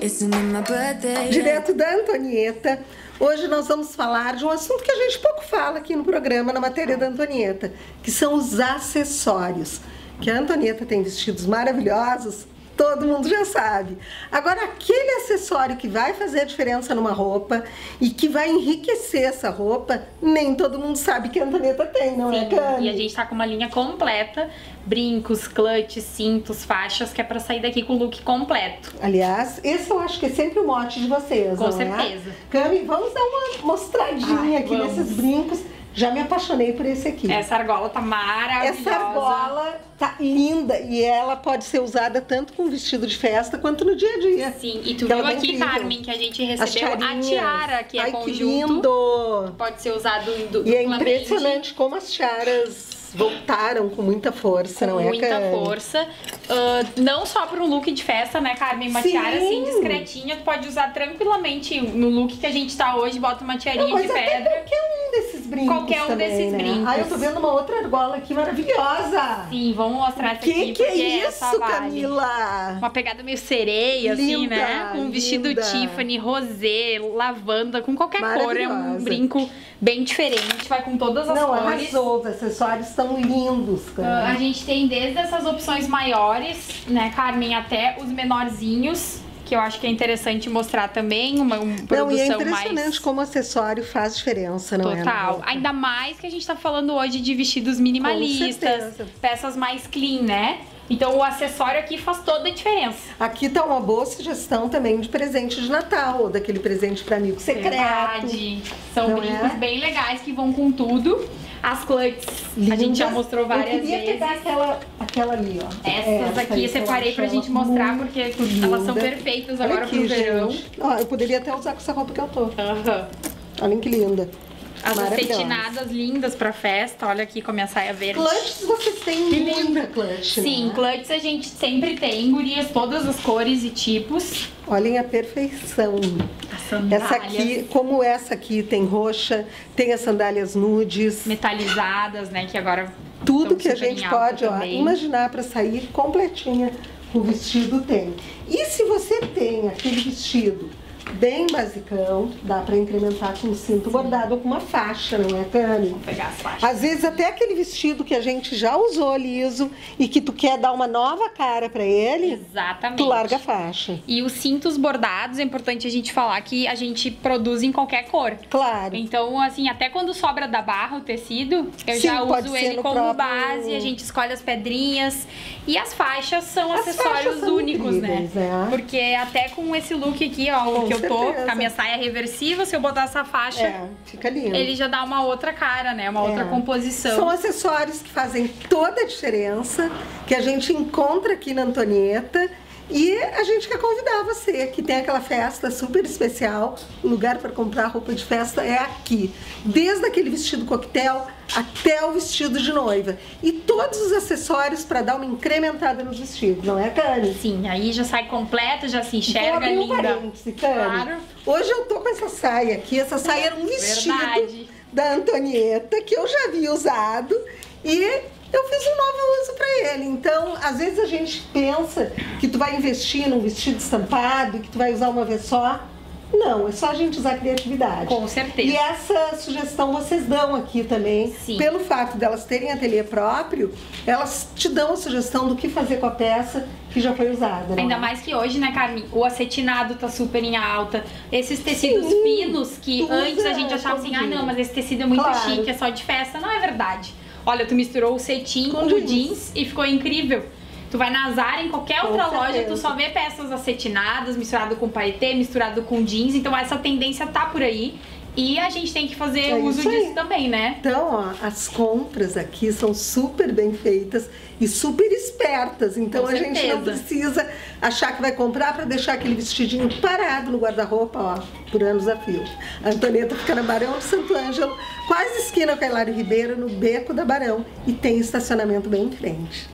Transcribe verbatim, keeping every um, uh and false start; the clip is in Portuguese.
Direto da Antonieta. Hoje nós vamos falar de um assunto que a gente pouco fala aqui no programa, na matéria da Antonieta, que são os acessórios. Que a Antonieta tem vestidos maravilhosos, todo mundo já sabe. Agora, aquele acessório que vai fazer a diferença numa roupa e que vai enriquecer essa roupa, nem todo mundo sabe que a Antonieta tem, não Sim, é, Cami? E a gente tá com uma linha completa, brincos, clutches, cintos, faixas, que é pra sair daqui com o look completo. Aliás, esse eu acho que é sempre o mote de vocês, Com não certeza. é? Cami, vamos dar uma mostradinha Ai, aqui vamos. nesses brincos. Já me apaixonei por esse aqui. Essa argola tá maravilhosa. Essa argola tá linda e ela pode ser usada tanto com vestido de festa quanto no dia a dia. Sim, e tu Que viu ela tá aqui, incrível. Carmen, que a gente As recebeu a tiarinhas. tiara, que é Ai, conjunto. que lindo! Pode ser usado du E é duplamente. impressionante como as tiaras voltaram com muita força, Com não é, muita Cami? força. Uh, não só para um look de festa, né, Carmen? Uma Sim. tiara assim, discretinha, tu pode usar tranquilamente no look que a gente tá hoje, bota uma tiarinha Não, mas de até pedra. qualquer um desses brincos Qualquer um também, desses né? brincos. Ah, eu tô vendo uma outra argola aqui maravilhosa. Sim, vamos mostrar essa Que aqui, que é porque isso, essa vale. Camila? Uma pegada meio sereia, assim, Linda, né? Com um vestido linda. Tiffany, rosé, lavanda, com qualquer cor. É um Maravilhosa. brinco bem diferente, vai com todas as Não, cores. arrasou, os acessórios estão lindos, cara. Uh, a gente tem desde essas opções maiores, né, Carmen, até os menorzinhos, que eu acho que é interessante mostrar também, uma, uma produção Não, e é mais... impressionante como o acessório faz diferença, não é? na Total. roupa? Ainda mais que a gente tá falando hoje de vestidos minimalistas, certeza. peças mais clean, né? Então o acessório aqui faz toda a diferença. Aqui tá uma boa sugestão também de presente de Natal, ou daquele presente para amigo secreto. Verdade. São Não brincos é? bem legais que vão com tudo. As clutches, a gente já mostrou várias Eu queria vezes. pegar aquela, aquela ali, ó. Essas Essa aqui aí eu que eu separei acho pra ela gente mostrar, muito porque linda. elas são perfeitas Olha agora aqui, pro verão. gente. Ó, eu poderia até usar com essa roupa que eu tô. Aham. Olha que linda. As Maravilhosa. acetinadas lindas pra festa. Olha aqui com a minha saia verde. Clutches vocês têm Que muita clutch, Sim, né? clutches a gente sempre tem, gurias, todas as cores e tipos. Olhem a perfeição. As sandálias Essa aqui, como essa aqui tem roxa, tem as sandálias nudes. metalizadas, né, que agora Tudo estão que a super em gente alta pode ó, também. imaginar para sair completinha, o vestido tem. E se você tem aquele vestido bem basicão, dá para incrementar com um cinto bordado ou com uma faixa, não é, Cami? Vou pegar as faixas. Às vezes até aquele vestido que a gente já usou liso e que tu quer dar uma nova cara para ele, Exatamente. tu larga a faixa. E os cintos bordados, é importante a gente falar que a gente produz em qualquer cor. Claro. Então, assim, até quando sobra da barra o tecido, eu Sim, já pode uso ser ele no como próprio- base, a gente escolhe as pedrinhas. E as faixas são As acessórios faixas são únicos, né? incríveis, né? Porque até com esse look aqui, ó, o Com que eu tô, certeza. com a minha saia reversiva, se eu botar essa faixa, É, fica lindo. ele já dá uma outra cara, né? Uma É. outra composição. São acessórios que fazem toda a diferença, que a gente encontra aqui na Antonieta. E a gente quer convidar você, que tem aquela festa super especial, o lugar para comprar roupa de festa é aqui. Desde aquele vestido coquetel até o vestido de noiva. E todos os acessórios para dar uma incrementada nos vestidos, não é, Cami? Sim, aí já sai completo, já se Vou enxerga abrir um linda. parêntese, Cami. Claro. Hoje eu tô com essa saia aqui, essa saia era um vestido Verdade. da Antonieta, que eu já havia usado, e eu fiz um novo uso para ele. Então, às vezes a gente pensa que tu vai investir num vestido estampado, que tu vai usar uma vez só. Não, é só a gente usar criatividade. Com certeza. E essa sugestão vocês dão aqui também. Sim. Pelo fato delas terem ateliê próprio, elas te dão a sugestão do que fazer com a peça que já foi usada. Ainda né? mais que hoje, né, Carmen, o acetinado tá super em alta. Esses tecidos Sim, finos que tu antes a usa gente achava todo assim, ah, dia. não, mas esse tecido é muito Claro. chique, é só de festa. Não é verdade. Olha, tu misturou o cetim Com com o jeans. jeans e ficou incrível. Tu vai na Zara, em qualquer Com outra loja, certeza. tu só vê peças acetinadas, misturado com paetê, misturado com jeans. Então essa tendência tá por aí. E a gente tem que fazer É uso isso aí. disso também, né? Então, ó, as compras aqui são super bem feitas e super espertas. Então Com a gente não certeza. precisa achar que vai comprar para deixar aquele vestidinho parado no guarda-roupa, ó, por anos a fio. A Antonieta fica na Barão de Santo Ângelo, quase esquina com a Hilário Ribeiro, no beco da Barão, e tem estacionamento bem em frente.